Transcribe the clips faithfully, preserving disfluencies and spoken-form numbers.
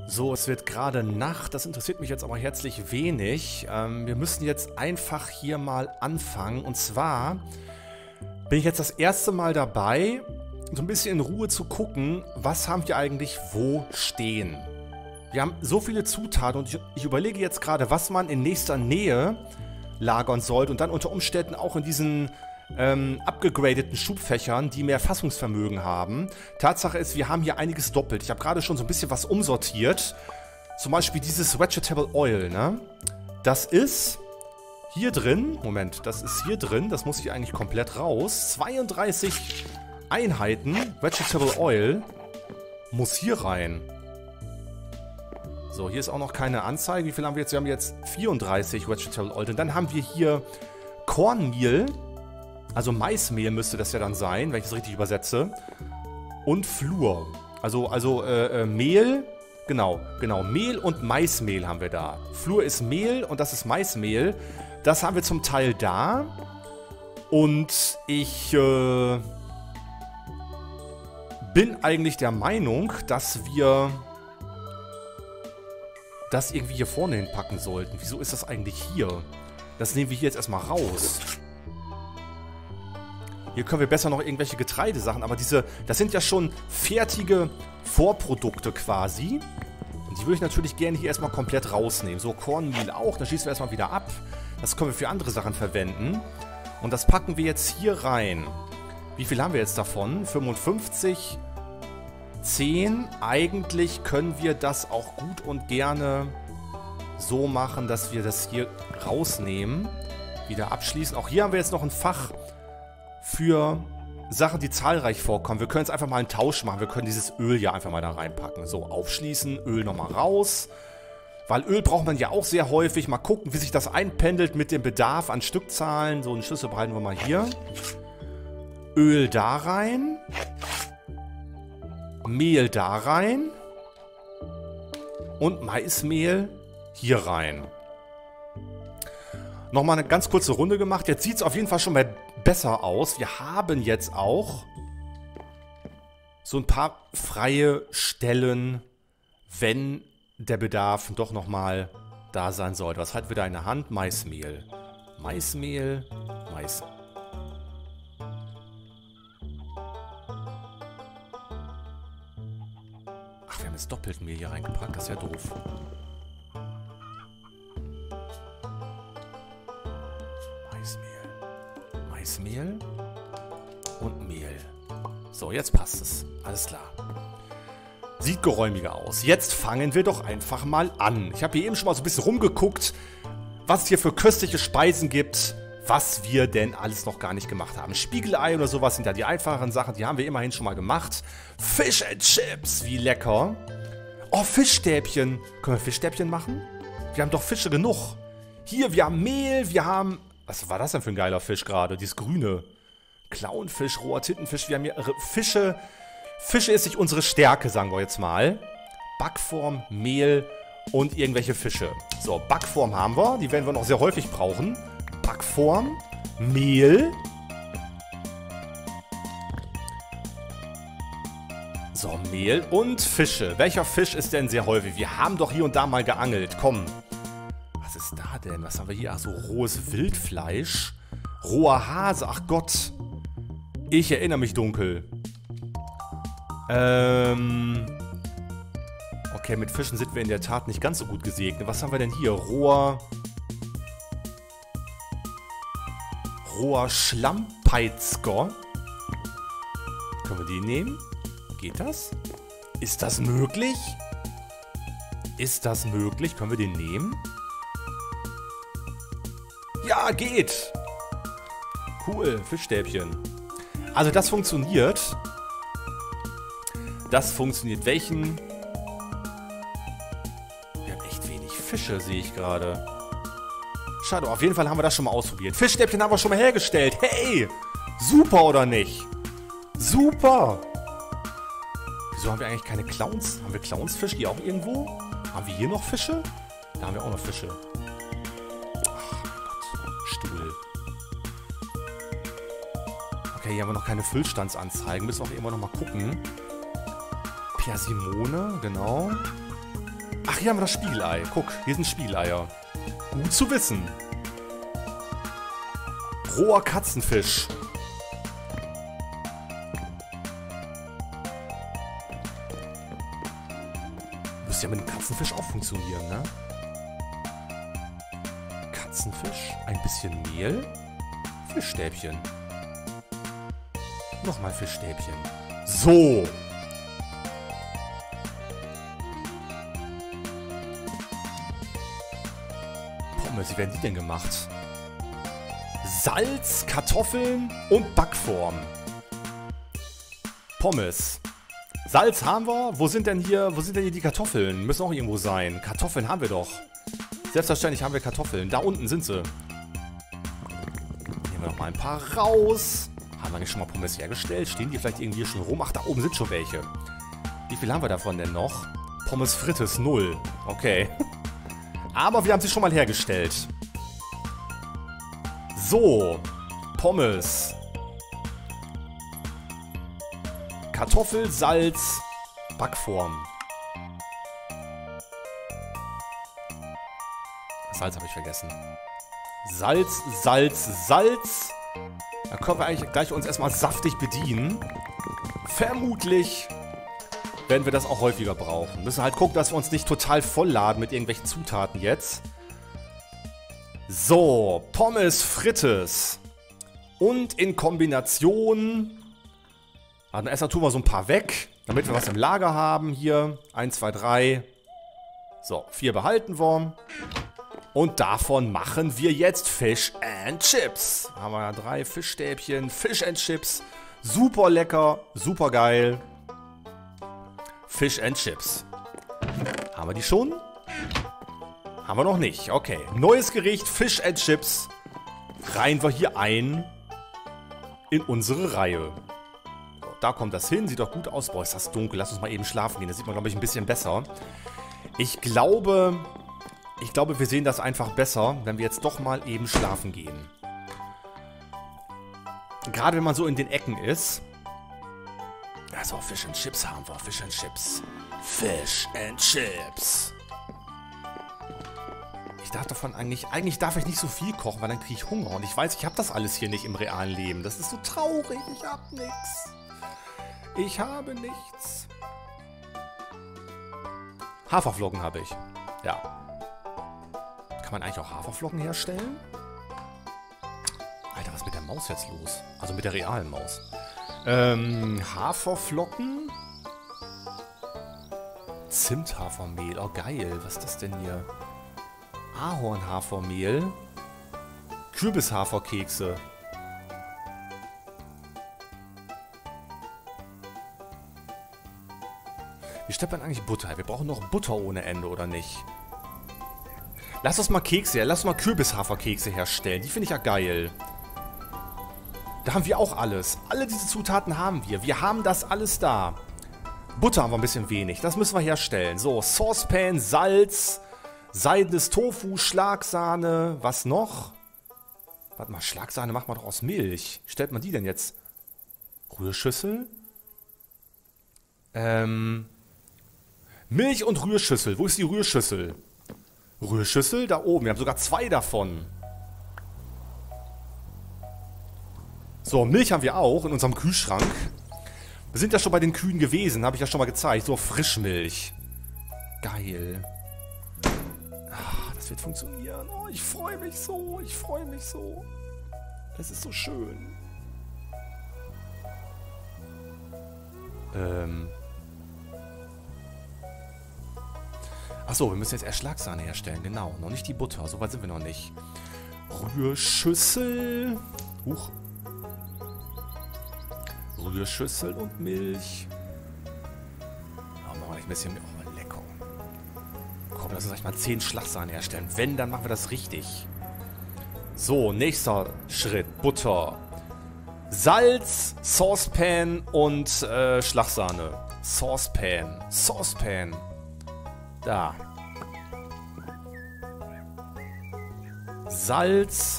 So, es wird gerade Nacht, das interessiert mich jetzt aber herzlich wenig. Ähm, wir müssen jetzt einfach hier mal anfangen. Und zwar bin ich jetzt das erste Mal dabei, so ein bisschen in Ruhe zu gucken, was haben wir eigentlich wo stehen. Wir haben so viele Zutaten und ich, ich überlege jetzt gerade, was man in nächster Nähe lagern sollte und dann unter Umständen auch in diesen ähm, abgegradeten Schubfächern, die mehr Fassungsvermögen haben. Tatsache ist, wir haben hier einiges doppelt. Ich habe gerade schon so ein bisschen was umsortiert. Zum Beispiel dieses Vegetable Oil, ne? Das ist hier drin, Moment, das ist hier drin, das muss hier eigentlich komplett raus. zweiunddreißig Einheiten Vegetable Oil muss hier rein. So, hier ist auch noch keine Anzeige. Wie viel haben wir jetzt? Wir haben jetzt vierunddreißig Vegetable Oil. Und dann haben wir hier Cornmeal, also Maismehl müsste das ja dann sein, wenn ich das richtig übersetze. Und Flur. Also, also äh, äh, Mehl, genau, genau, Mehl und Maismehl haben wir da. Flur ist Mehl und das ist Maismehl. Das haben wir zum Teil da. Und ich äh, bin eigentlich der Meinung, dass wir das irgendwie hier vorne hinpacken sollten. Wieso ist das eigentlich hier? Das nehmen wir hier jetzt erstmal raus. Hier können wir besser noch irgendwelche Getreidesachen, aber diese, das sind ja schon fertige Vorprodukte quasi. Und die würde ich natürlich gerne hier erstmal komplett rausnehmen. So, Cornmeal auch, dann schießen wir erstmal wieder ab. Das können wir für andere Sachen verwenden. Und das packen wir jetzt hier rein. Wie viel haben wir jetzt davon? fünfundfünfzig, zehn. Eigentlich können wir das auch gut und gerne so machen, dass wir das hier rausnehmen. Wieder abschließen. Auch hier haben wir jetzt noch ein Fach für Sachen, die zahlreich vorkommen. Wir können jetzt einfach mal einen Tausch machen. Wir können dieses Öl ja einfach mal da reinpacken. So, aufschließen, Öl nochmal raus. Weil Öl braucht man ja auch sehr häufig. Mal gucken, wie sich das einpendelt mit dem Bedarf an Stückzahlen. So, einen Schlüssel behalten wir mal hier. Öl da rein. Mehl da rein. Und Maismehl hier rein. Nochmal eine ganz kurze Runde gemacht. Jetzt sieht es auf jeden Fall schon mal besser aus. Wir haben jetzt auch so ein paar freie Stellen, wenn der Bedarf doch nochmal da sein sollte. Was halten wir da in der Hand? Maismehl. Maismehl. Mais. Ach, wir haben jetzt doppelt Mehl hier reingepackt. Das ist ja doof. Maismehl und Mehl. So, jetzt passt es. Alles klar. Sieht geräumiger aus. Jetzt fangen wir doch einfach mal an. Ich habe hier eben schon mal so ein bisschen rumgeguckt, was es hier für köstliche Speisen gibt, was wir denn alles noch gar nicht gemacht haben. Spiegelei oder sowas sind ja die einfacheren Sachen, die haben wir immerhin schon mal gemacht. Fish and Chips, wie lecker. Oh, Fischstäbchen. Können wir Fischstäbchen machen? Wir haben doch Fische genug. Hier, wir haben Mehl, wir haben... Was war das denn für ein geiler Fisch gerade? Dieses grüne. Clownfisch, roher Tintenfisch. Wir haben hier Fische. Fische ist nicht unsere Stärke, sagen wir jetzt mal. Backform, Mehl und irgendwelche Fische. So, Backform haben wir. Die werden wir noch sehr häufig brauchen. Backform, Mehl. So, Mehl und Fische. Welcher Fisch ist denn sehr häufig? Wir haben doch hier und da mal geangelt. Komm. Was ist da denn? Was haben wir hier? Ach so, rohes Wildfleisch. Roher Hase. Ach Gott. Ich erinnere mich dunkel. Ähm. Okay, mit Fischen sind wir in der Tat nicht ganz so gut gesegnet. Was haben wir denn hier? Roher... Roher Schlammpeitzger. Können wir den nehmen? Geht das? Ist das möglich? Ist das möglich? Können wir den nehmen? Ja, geht. Cool, Fischstäbchen. Also das funktioniert. Das funktioniert. Welchen? Wir haben echt wenig Fische, sehe ich gerade. Schade, auf jeden Fall haben wir das schon mal ausprobiert. Fischstäbchen haben wir schon mal hergestellt. Hey, super oder nicht? Super. Wieso haben wir eigentlich keine Clowns? Haben wir Clownsfisch hier auch irgendwo? Haben wir hier noch Fische? Da haben wir auch noch Fische. Okay, hier haben wir noch keine Füllstandsanzeigen. Müssen wir auch immer noch mal gucken. Persimone, genau. Ach, hier haben wir das Spiegelei. Guck, hier sind Spiegeleier. Gut zu wissen. Roher Katzenfisch. Müsste ja mit dem Katzenfisch auch funktionieren, ne? Katzenfisch, ein bisschen Mehl, Fischstäbchen. Nochmal Fischstäbchen. So. Pommes, wie werden die denn gemacht? Salz, Kartoffeln und Backform. Pommes. Salz haben wir. Wo sind denn hier, wo sind denn hier die Kartoffeln? Müssen auch irgendwo sein. Kartoffeln haben wir doch. Selbstverständlich haben wir Kartoffeln. Da unten sind sie. Nehmen wir noch mal ein paar raus. Haben wir nicht schon mal Pommes hergestellt? Stehen die vielleicht irgendwie schon rum? Ach, da oben sind schon welche. Wie viel haben wir davon denn noch? Pommes frites, null. Okay. Aber wir haben sie schon mal hergestellt. So. Pommes. Kartoffel, Salz, Backform. Salz habe ich vergessen. Salz, Salz, Salz. Da können wir eigentlich gleich uns erstmal saftig bedienen. Vermutlich werden wir das auch häufiger brauchen. Müssen halt gucken, dass wir uns nicht total vollladen mit irgendwelchen Zutaten jetzt. So, Pommes frites. Und in Kombination... Also erstmal tun wir so ein paar weg, damit wir was im Lager haben. Hier, eins, zwei, drei. So, vier behalten wir. Und davon machen wir jetzt Fish and Chips. Haben wir ja drei Fischstäbchen, Fish and Chips. Super lecker, super geil. Fish and Chips. Haben wir die schon? Haben wir noch nicht. Okay, neues Gericht, Fish and Chips. Reihen wir hier ein in unsere Reihe. So, da kommt das hin, sieht doch gut aus. Boah, ist das dunkel. Lass uns mal eben schlafen gehen. Das sieht man, glaube ich, ein bisschen besser. Ich glaube... Ich glaube, wir sehen das einfach besser, wenn wir jetzt doch mal eben schlafen gehen. Gerade wenn man so in den Ecken ist. Also Fish and Chips haben wir. Fish and Chips. Fish and Chips. Ich darf davon eigentlich... Eigentlich darf ich nicht so viel kochen, weil dann kriege ich Hunger. Und ich weiß, ich habe das alles hier nicht im realen Leben. Das ist so traurig. Ich habe nichts. Ich habe nichts. Haferflocken habe ich. Ja. Kann man eigentlich auch Haferflocken herstellen? Alter, was ist mit der Maus jetzt los? Also mit der realen Maus. Ähm, Haferflocken. Zimthafermehl. Oh, geil. Was ist das denn hier? Ahornhafermehl. Kürbishaferkekse. Wie stellt man eigentlich Butter? Wir brauchen noch Butter ohne Ende, oder nicht? Lass uns mal Kekse her. Lass uns mal Kürbishaferkekse herstellen. Die finde ich ja geil. Da haben wir auch alles. Alle diese Zutaten haben wir. Wir haben das alles da. Butter haben wir ein bisschen wenig. Das müssen wir herstellen. So, Saucepan, Salz, seidenes Tofu, Schlagsahne. Was noch? Warte mal, Schlagsahne macht man doch aus Milch. Wie stellt man die denn jetzt? Rührschüssel? Ähm... Milch und Rührschüssel. Wo ist die Rührschüssel? Rührschüssel da oben. Wir haben sogar zwei davon. So, Milch haben wir auch in unserem Kühlschrank. Wir sind ja schon bei den Kühen gewesen. Habe ich ja schon mal gezeigt. So, Frischmilch. Geil. Ah, das wird funktionieren. Oh, ich freue mich so. Ich freue mich so. Das ist so schön. Ähm... Achso, wir müssen jetzt erst Schlagsahne herstellen. Genau, noch nicht die Butter. So weit sind wir noch nicht. Rührschüssel. Huch. Rührschüssel und Milch. Oh, machen wir ein bisschen... Oh, lecker. Komm, lass uns gleich mal zehn Schlagsahne herstellen. Wenn, dann machen wir das richtig. So, nächster Schritt. Butter. Salz, Saucepan und äh, Schlagsahne. Saucepan. Saucepan. Da. Salz,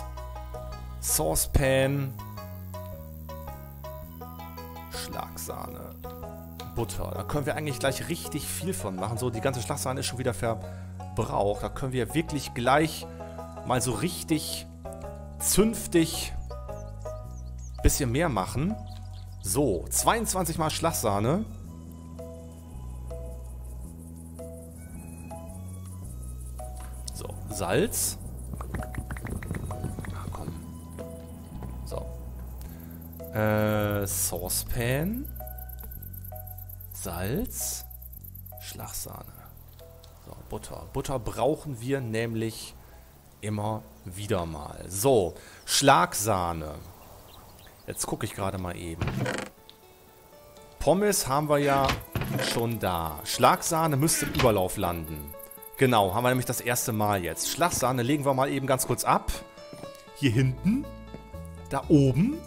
Saucepan, Schlagsahne. Butter. Da können wir eigentlich gleich richtig viel von machen. So, die ganze Schlagsahne ist schon wieder verbraucht. Da können wir wirklich gleich mal so richtig zünftig ein bisschen mehr machen. So, zweiundzwanzig mal Schlagsahne. So, Salz. Ach komm. So. Äh, Saucepan. Salz. Schlagsahne. So, Butter. Butter brauchen wir nämlich immer wieder mal. So, Schlagsahne. Jetzt gucke ich gerade mal eben. Pommes haben wir ja schon da. Schlagsahne müsste im Überlauf landen. Genau, haben wir nämlich das erste Mal jetzt. Schlagsahne legen wir mal eben ganz kurz ab. Hier hinten. Da oben.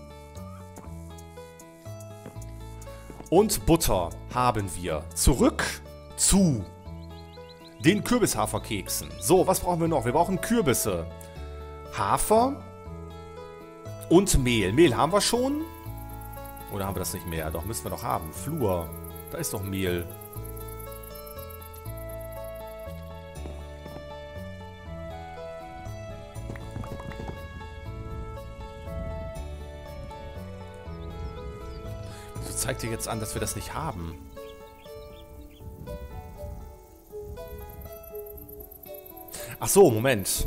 Und Butter haben wir. Zurück zu den Kürbishaferkeksen. So, was brauchen wir noch? Wir brauchen Kürbisse. Hafer. Und Mehl. Mehl haben wir schon. Oder haben wir das nicht mehr? Doch, müssen wir doch haben. Flur. Da ist doch Mehl. Wieso zeigt ihr jetzt an, dass wir das nicht haben? Ach so, Moment.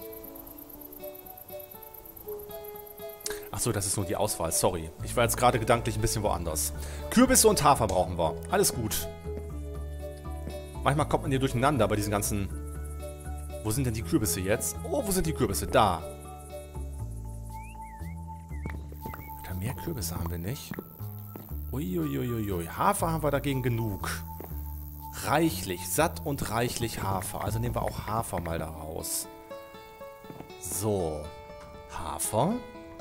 Ach so, das ist nur die Auswahl. Sorry. Ich war jetzt gerade gedanklich ein bisschen woanders. Kürbisse und Hafer brauchen wir. Alles gut. Manchmal kommt man hier durcheinander bei diesen ganzen... Wo sind denn die Kürbisse jetzt? Oh, wo sind die Kürbisse? Da. Oder mehr Kürbisse haben wir nicht. Uiuiuiui. Hafer haben wir dagegen genug. Reichlich. Satt und reichlich Hafer. Also nehmen wir auch Hafer mal da raus. So. Hafer.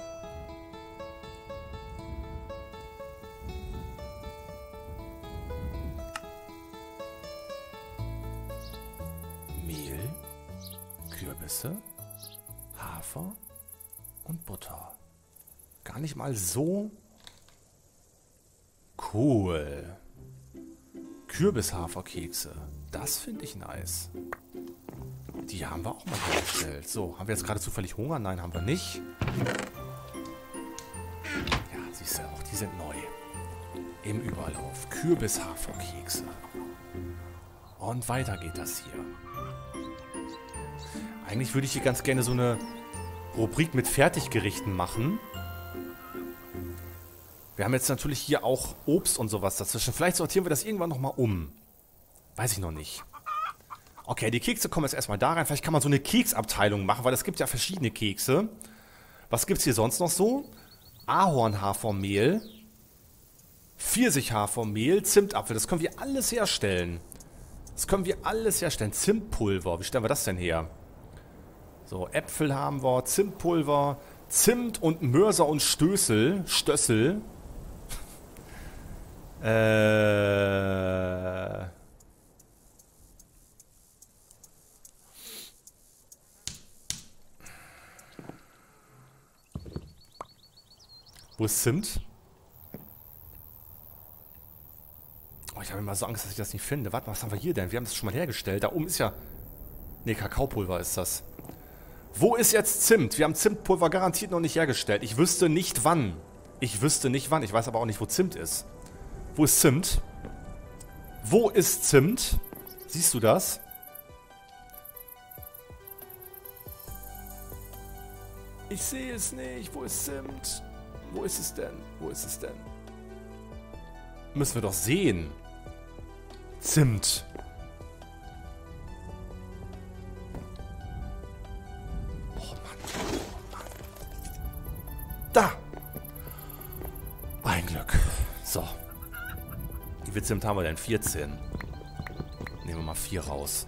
Kürbisse, Hafer und Butter. Gar nicht mal so cool. Kürbishaferkekse. Das finde ich nice. Die haben wir auch mal hergestellt. So, haben wir jetzt gerade zufällig Hunger? Nein, haben wir nicht. Ja, siehst du auch, die sind neu. Im Überlauf. Kürbishaferkekse. Und weiter geht das hier. Eigentlich würde ich hier ganz gerne so eine Rubrik mit Fertiggerichten machen. Wir haben jetzt natürlich hier auch Obst und sowas dazwischen. Vielleicht sortieren wir das irgendwann nochmal um. Weiß ich noch nicht. Okay, die Kekse kommen jetzt erstmal da rein. Vielleicht kann man so eine Keksabteilung machen, weil es gibt ja verschiedene Kekse. Was gibt es hier sonst noch so? Ahornhafermehl. Pfirsichhafermehl, Zimtapfel. Das können wir alles herstellen. Das können wir alles herstellen. Zimtpulver. Wie stellen wir das denn her? So, Äpfel haben wir, Zimtpulver, Zimt und Mörser und Stößel, Stössel. äh... Wo ist Zimt? Oh, ich habe immer so Angst, dass ich das nicht finde. Warte mal, was haben wir hier denn? Wir haben das schon mal hergestellt. Da oben ist ja... Ne, Kakaopulver ist das. Wo ist jetzt Zimt? Wir haben Zimtpulver garantiert noch nicht hergestellt. Ich wüsste nicht wann. Ich wüsste nicht wann. Ich weiß aber auch nicht, wo Zimt ist. Wo ist Zimt? Wo ist Zimt? Siehst du das? Ich sehe es nicht. Wo ist Zimt? Wo ist es denn? Wo ist es denn? Müssen wir doch sehen. Zimt. Da! Ein Glück. So. Wie viel Zimt haben wir denn? vierzehn. Nehmen wir mal vier raus.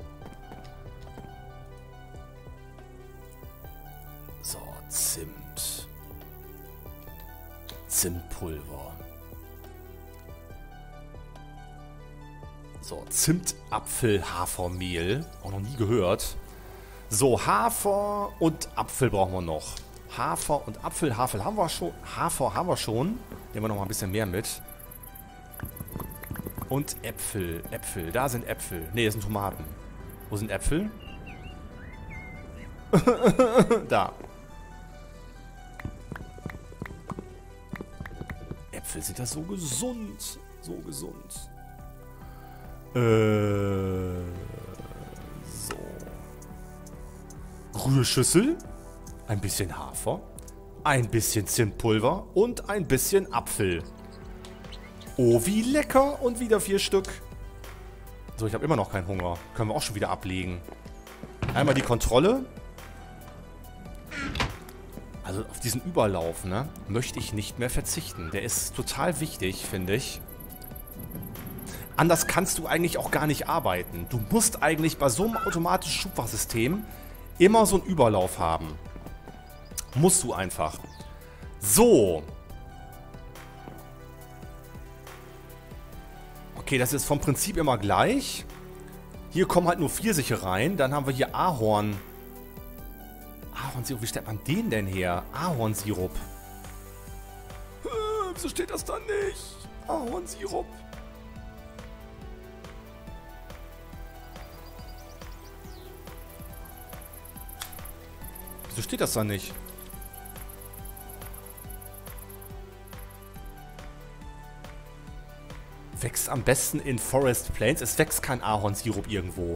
So, Zimt. Zimtpulver. So, Zimtapfel-Hafermehl. Auch noch nie gehört. So, Hafer und Apfel brauchen wir noch. Hafer und Apfel. Hafer haben wir schon. Hafer haben wir schon. Nehmen wir noch mal ein bisschen mehr mit. Und Äpfel. Äpfel. Da sind Äpfel. Ne, das sind Tomaten. Wo sind Äpfel? Da. Äpfel sind ja so gesund. So gesund. Äh. So. Rührschüssel. Ein bisschen Hafer. Ein bisschen Zimtpulver. Und ein bisschen Apfel. Oh, wie lecker. Und wieder vier Stück. So, ich habe immer noch keinen Hunger. Können wir auch schon wieder ablegen. Einmal die Kontrolle. Also auf diesen Überlauf, ne, möchte ich nicht mehr verzichten. Der ist total wichtig, finde ich. Anders kannst du eigentlich auch gar nicht arbeiten. Du musst eigentlich bei so einem automatischen Schubfachsystem immer so einen Überlauf haben. Musst du einfach. So. Okay, das ist vom Prinzip immer gleich. Hier kommen halt nur Pfirsiche rein. Dann haben wir hier Ahorn. Ahornsirup, wie stellt man den denn her? Ahornsirup. Äh, wieso steht das da nicht? Ahornsirup. Wieso steht das da nicht? Wächst am besten in Forest Plains. Es wächst kein Ahornsirup irgendwo.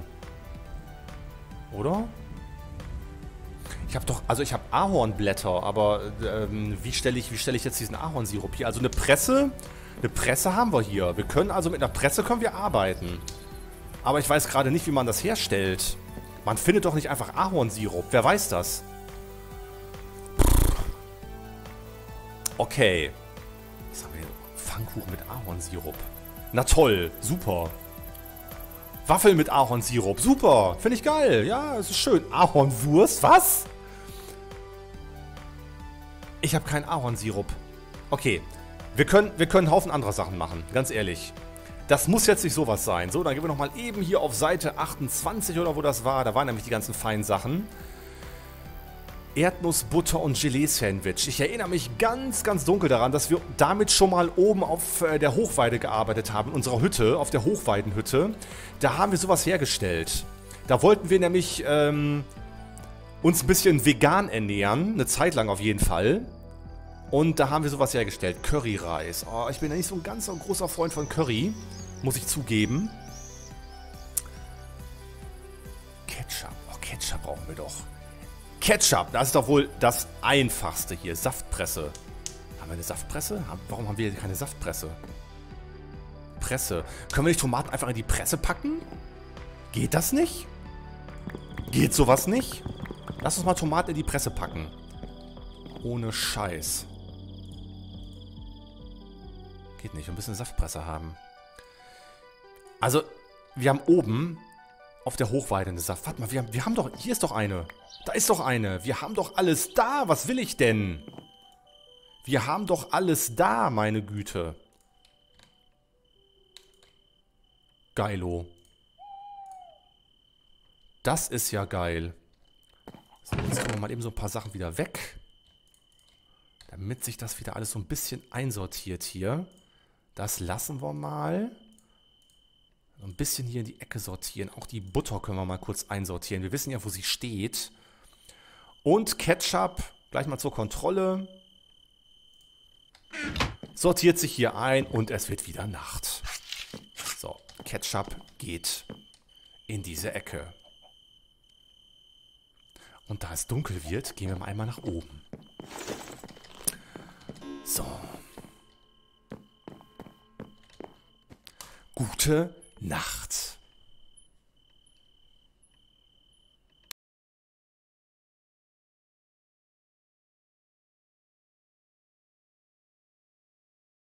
Oder? Ich habe doch, also ich habe Ahornblätter, aber ähm, wie stelle ich, wie stelle ich jetzt diesen Ahornsirup hier? Also eine Presse, eine Presse haben wir hier. Wir können also mit einer Presse können wir arbeiten. Aber ich weiß gerade nicht, wie man das herstellt. Man findet doch nicht einfach Ahornsirup. Wer weiß das? Okay. Was haben wir hier? Pfannkuchen mit Ahornsirup. Na toll, super. Waffeln mit Ahornsirup, super. Finde ich geil. Ja, es ist schön. Ahornwurst, was? Ich habe keinen Ahornsirup. Okay, wir können, wir können einen Haufen anderer Sachen machen, ganz ehrlich. Das muss jetzt nicht sowas sein. So, dann gehen wir nochmal eben hier auf Seite achtundzwanzig oder wo das war. Da waren nämlich die ganzen feinen Sachen. Erdnuss, Butter und Gelee-Sandwich. Ich erinnere mich ganz, ganz dunkel daran, dass wir damit schon mal oben auf äh, der Hochweide gearbeitet haben, in unserer Hütte, auf der Hochweidenhütte. Da haben wir sowas hergestellt. Da wollten wir nämlich ähm, uns ein bisschen vegan ernähren, eine Zeit lang auf jeden Fall. Und da haben wir sowas hergestellt, Curryreis. Oh, ich bin ja nicht so ein ganz so ein großer Freund von Curry, muss ich zugeben. Ketchup, oh Ketchup brauchen wir doch. Ketchup, das ist doch wohl das Einfachste hier. Saftpresse. Haben wir eine Saftpresse? Warum haben wir keine Saftpresse? Presse. Können wir nicht Tomaten einfach in die Presse packen? Geht das nicht? Geht sowas nicht? Lass uns mal Tomaten in die Presse packen. Ohne Scheiß. Geht nicht. Wir müssen eine Saftpresse haben. Also, wir haben oben auf der Hochweide eine Saft. Warte mal, wir haben, wir haben doch... Hier ist doch eine. Da ist doch eine. Wir haben doch alles da. Was will ich denn? Wir haben doch alles da, meine Güte. Geilo. Das ist ja geil. So, jetzt tun wir mal eben so ein paar Sachen wieder weg. Damit sich das wieder alles so ein bisschen einsortiert hier. Das lassen wir mal. So ein bisschen hier in die Ecke sortieren. Auch die Butter können wir mal kurz einsortieren. Wir wissen ja, wo sie steht. Und Ketchup, gleich mal zur Kontrolle. Sortiert sich hier ein und es wird wieder Nacht. So, Ketchup geht in diese Ecke. Und da es dunkel wird, gehen wir mal einmal nach oben. So. Gute Nacht.